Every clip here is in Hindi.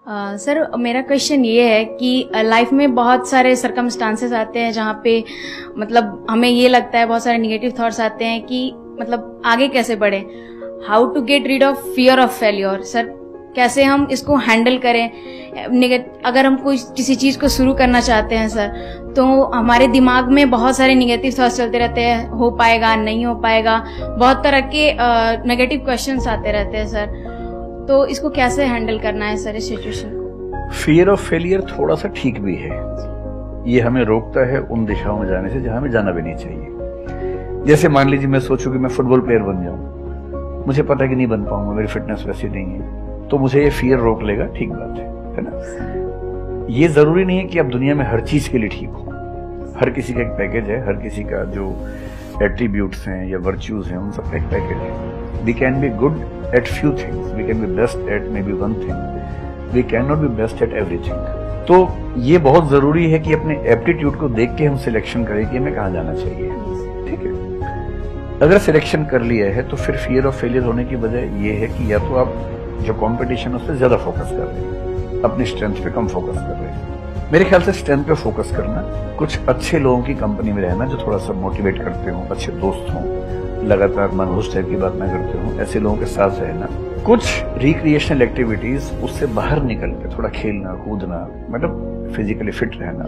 सर मेरा क्वेश्चन ये है कि लाइफ में बहुत सारे सर्कमस्टांसेस आते हैं जहाँ पे मतलब हमें ये लगता है, बहुत सारे निगेटिव थॉट्स आते हैं कि मतलब आगे कैसे बढ़े, how to get rid of fear of failure. Sir कैसे हम इसको हैंडल करें? अगर हम कोई किसी चीज को शुरू करना चाहते हैं सर, तो हमारे दिमाग में बहुत सारे निगेटिव थॉट्स चलते रहते हैं, हो पाएगा नहीं हो पाएगा, बहुत तरह के नेगेटिव क्वेश्चंस आते रहते हैं सर। तो इसको कैसे हैंडल करना है सर इस सिचुएशन को? फियर ऑफ फेलियर थोड़ा सा ठीक भी है, ये हमें रोकता है उन दिशाओं में जाने से जहां हमें जाना भी नहीं चाहिए। जैसे मान लीजिए मैं सोचूं कि मैं फुटबॉल प्लेयर बन जाऊं, मुझे पता है कि नहीं बन पाऊंगा, मेरी फिटनेस वैसी नहीं है, तो मुझे ये फियर रोक लेगा, ठीक बात है ना। ये जरूरी नहीं है कि आप दुनिया में हर चीज के लिए ठीक हो, हर किसी का एक पैकेज है, हर किसी का जो एट्रीब्यूट्स हैं या वर्च्यूज हैं उन सब का एक पैकेज है। We can be good at few things, we can be best at maybe one thing, we can not be best at everything. तो ये बहुत जरूरी है कि अपने एप्टीट्यूड को देख के हम सिलेक्शन करें कि हमें कहाँ जाना चाहिए, ठीक है। अगर सिलेक्शन कर लिया है तो फिर फियर ऑफ फेलियर होने की वजह ये है कि या तो आप जो कंपटीशन उस पर ज्यादा फोकस कर रहे हैं, अपनी स्ट्रेंथ पे कम फोकस कर रहे हैं। मेरे ख्याल से स्ट्रेंथ पे फोकस करना, कुछ अच्छे लोगों की कंपनी में रहना जो थोड़ा सा मोटिवेट करते हो, अच्छे दोस्त हों, लगातार मनहूस टाइप की बात ना करते हो, ऐसे लोगों के साथ रहना, कुछ रिक्रिएशनल एक्टिविटीज, उससे बाहर निकल के थोड़ा खेलना कूदना, मतलब फिजिकली फिट रहना,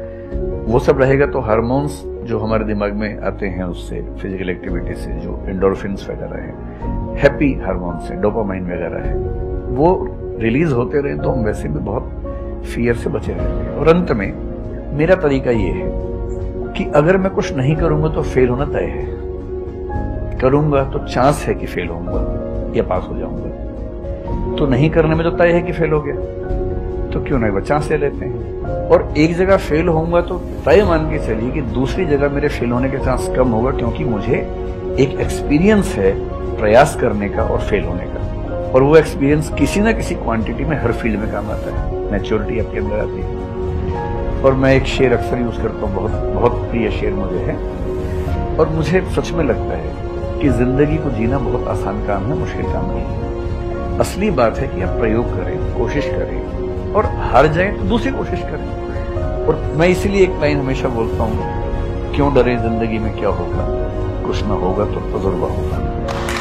वो सब रहेगा तो हार्मोन्स जो हमारे दिमाग में आते हैं उससे, फिजिकल एक्टिविटी से, जो एंडोर्फिन्स वगैरह है, हैप्पी हार्मोन्स है, डोपामाइन वगैरह है, वो रिलीज होते रहे तो हम वैसे भी बहुत फियर से बचे रहते हैं। और अंत में मेरा तरीका ये है कि अगर मैं कुछ नहीं करूंगा तो फेल होना तय है, करूंगा तो चांस है कि फेल होऊंगा या पास हो जाऊंगा, तो नहीं करने में तो तय है कि फेल हो गया, तो क्यों ना एक बार चांस ले लेते हैं। और एक जगह फेल होऊंगा तो तय मान के चलिए कि दूसरी जगह मेरे फेल होने के चांस कम होगा, क्योंकि मुझे एक एक्सपीरियंस है प्रयास करने का और फेल होने का, और वो एक्सपीरियंस किसी ना किसी क्वांटिटी में हर फील्ड में काम आता है, मैच्योरिटी आपके अंदर आती है। और मैं एक शेर अक्सर यूज करता हूँ, बहुत बहुत प्रिय शेर मुझे है, और मुझे सच में लगता है कि जिंदगी को जीना बहुत आसान काम है, मुश्किल काम नहीं है। असली बात है कि आप प्रयोग करें, कोशिश करें, और हार जाए तो दूसरी कोशिश करें। और मैं इसीलिए एक लाइन हमेशा बोलता हूँ, क्यों डरे जिंदगी में क्या होगा, कुछ ना होगा तो तजुर्बा होगा।